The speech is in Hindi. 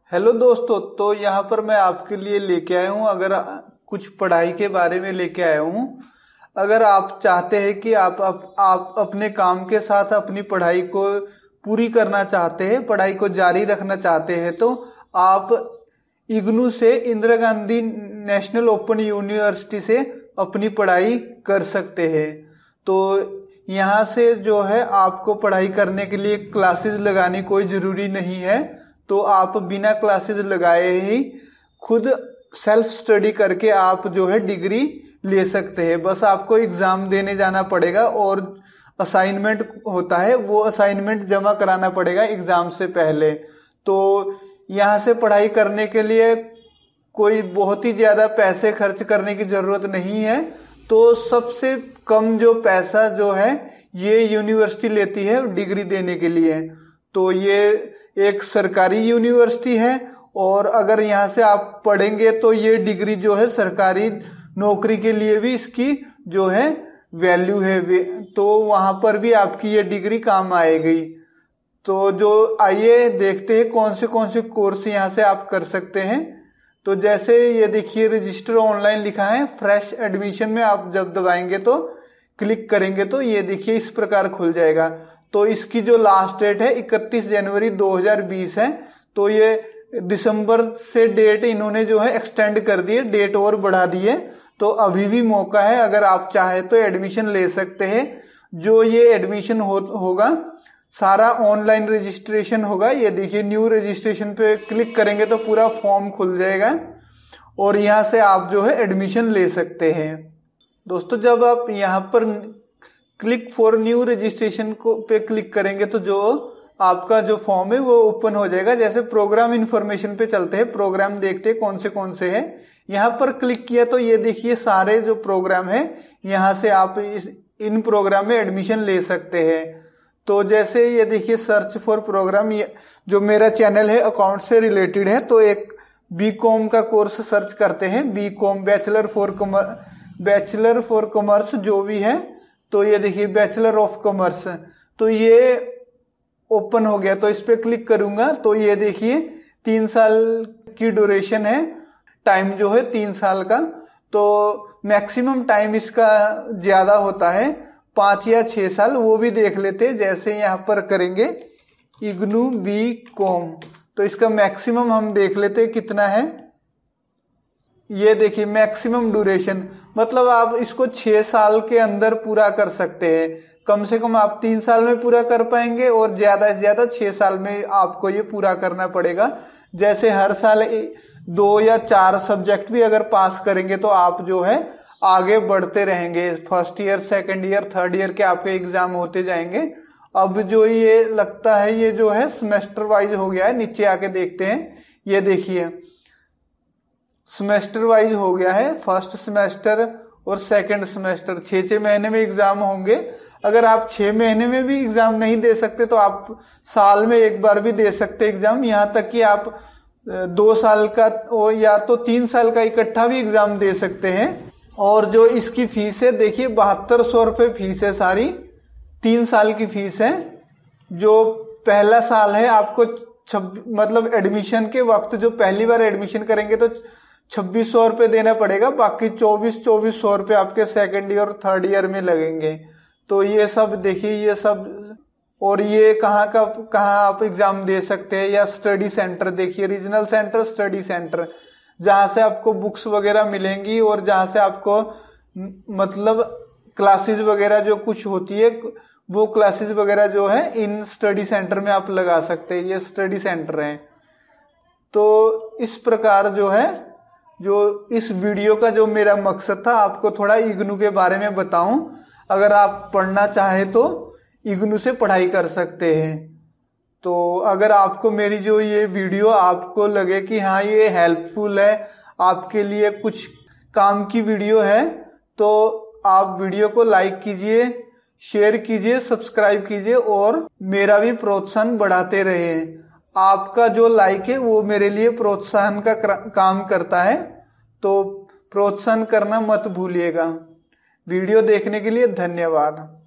हेलो दोस्तों, तो यहाँ पर मैं आपके लिए लेके आया हूँ कुछ पढ़ाई के बारे में लेके आया हूँ। अगर आप चाहते हैं कि आप अपने काम के साथ अपनी पढ़ाई को पूरी करना चाहते हैं, पढ़ाई को जारी रखना चाहते हैं, तो आप इग्नू से Indira Gandhi national open university से अपनी पढ़ाई कर सकते हैं। तो यहाँ से जो है आपको पढ़ाई करने के लिए क्लासेस लगानी कोई ज़रूरी नहीं है। तो आप बिना क्लासेस लगाए ही खुद सेल्फ स्टडी करके आप जो है डिग्री ले सकते हैं। बस आपको एग्ज़ाम देने जाना पड़ेगा और असाइनमेंट होता है, वो असाइनमेंट जमा कराना पड़ेगा एग्ज़ाम से पहले। तो यहाँ से पढ़ाई करने के लिए कोई बहुत ही ज़्यादा पैसे खर्च करने की ज़रूरत नहीं है। तो सबसे कम जो पैसा जो है ये यूनिवर्सिटी लेती है डिग्री देने के लिए। तो ये एक सरकारी यूनिवर्सिटी है और अगर यहाँ से आप पढ़ेंगे तो ये डिग्री जो है सरकारी नौकरी के लिए भी इसकी जो है वैल्यू है, तो वहाँ पर भी आपकी ये डिग्री काम आएगी। तो जो आइए देखते हैं कौन से कोर्स यहाँ से आप कर सकते हैं। तो जैसे ये देखिए रजिस्टर ऑनलाइन लिखा है, फ्रेश एडमिशन में आप जब दबाएंगे तो क्लिक करेंगे तो ये देखिए इस प्रकार खुल जाएगा। तो इसकी जो लास्ट डेट है 31 जनवरी 2020 है। तो ये दिसंबर से डेट इन्होंने जो है एक्सटेंड कर दी है, डेट और बढ़ा दी है। तो अभी भी मौका है, अगर आप चाहे तो एडमिशन ले सकते हैं। जो ये एडमिशन होगा सारा ऑनलाइन रजिस्ट्रेशन होगा। ये देखिए न्यू रजिस्ट्रेशन पे क्लिक करेंगे तो पूरा फॉर्म खुल जाएगा और यहाँ से आप जो है एडमिशन ले सकते हैं। दोस्तों जब आप यहाँ पर क्लिक फॉर न्यू रजिस्ट्रेशन को पे क्लिक करेंगे तो जो आपका जो फॉर्म है वो ओपन हो जाएगा। जैसे प्रोग्राम इन्फॉर्मेशन पे चलते हैं, प्रोग्राम देखते हैं कौन से हैं। यहाँ पर क्लिक किया तो ये देखिए सारे जो प्रोग्राम है यहाँ से आप इन प्रोग्राम में एडमिशन ले सकते हैं। तो जैसे ये देखिए सर्च फॉर प्रोग्राम, ये जो मेरा चैनल है अकाउंट से रिलेटेड है, तो एक बीकॉम का कोर्स सर्च करते हैं, बीकॉम बैचलर फॉर कॉमर्स जो भी है। तो ये देखिए बैचलर ऑफ कॉमर्स, तो ये ओपन हो गया। तो इस पे क्लिक करूंगा तो ये देखिए 3 साल की ड्यूरेशन है, टाइम जो है 3 साल का। तो मैक्सिमम टाइम इसका ज्यादा होता है 5 या 6 साल, वो भी देख लेते हैं। जैसे यहाँ पर करेंगे इग्नू बीकॉम, तो इसका मैक्सिमम हम देख लेते हैं कितना है। ये देखिए मैक्सिमम ड्यूरेशन, मतलब आप इसको 6 साल के अंदर पूरा कर सकते हैं। कम से कम आप 3 साल में पूरा कर पाएंगे और ज्यादा से ज्यादा 6 साल में आपको ये पूरा करना पड़ेगा। जैसे हर साल 2 या 4 सब्जेक्ट भी अगर पास करेंगे तो आप जो है आगे बढ़ते रहेंगे। First year, second year, third year के आपके एग्जाम होते जाएंगे। अब जो ये लगता है ये जो है सेमेस्टर वाइज हो गया है। नीचे आके देखते हैं, ये देखिए सेमेस्टर वाइज हो गया है। फर्स्ट सेमेस्टर और सेकंड सेमेस्टर 6 महीने में एग्जाम होंगे। अगर आप 6 महीने में भी एग्जाम नहीं दे सकते तो आप साल में एक बार भी दे सकते एग्जाम। यहाँ तक कि आप 2 साल का या तो 3 साल का इकट्ठा भी एग्जाम दे सकते हैं। और जो इसकी फीस है देखिए 7200 रुपये फीस है सारी, 3 साल की फीस है। जो पहला साल है आपको मतलब एडमिशन के वक्त जो पहली बार एडमिशन करेंगे तो 2600 रुपये देना पड़ेगा। बाकी 2400 रुपये आपके सेकेंड ईयर और थर्ड ईयर में लगेंगे। तो ये सब देखिए, ये सब और ये कहाँ आप एग्जाम दे सकते हैं। या स्टडी सेंटर देखिए, रीजनल सेंटर, स्टडी सेंटर, जहाँ से आपको बुक्स वगैरह मिलेंगी और जहाँ से आपको मतलब क्लासेस वगैरह जो कुछ होती है वो क्लासेस वगैरह जो है इन स्टडी सेंटर में आप लगा सकते हैं। ये स्टडी सेंटर हैं। तो इस प्रकार जो है, जो इस वीडियो का जो मेरा मकसद था आपको थोड़ा इग्नू के बारे में बताऊं। अगर आप पढ़ना चाहे तो इग्नू से पढ़ाई कर सकते हैं। तो अगर आपको मेरी जो ये वीडियो आपको लगे कि हाँ ये हेल्पफुल है, आपके लिए कुछ काम की वीडियो है, तो आप वीडियो को लाइक कीजिए, शेयर कीजिए, सब्सक्राइब कीजिए और मेरा भी प्रोत्साहन बढ़ाते रहिए। आपका जो लाइक है वो मेरे लिए प्रोत्साहन का काम करता है, तो प्रोत्साहन करना मत भूलिएगा। वीडियो देखने के लिए धन्यवाद।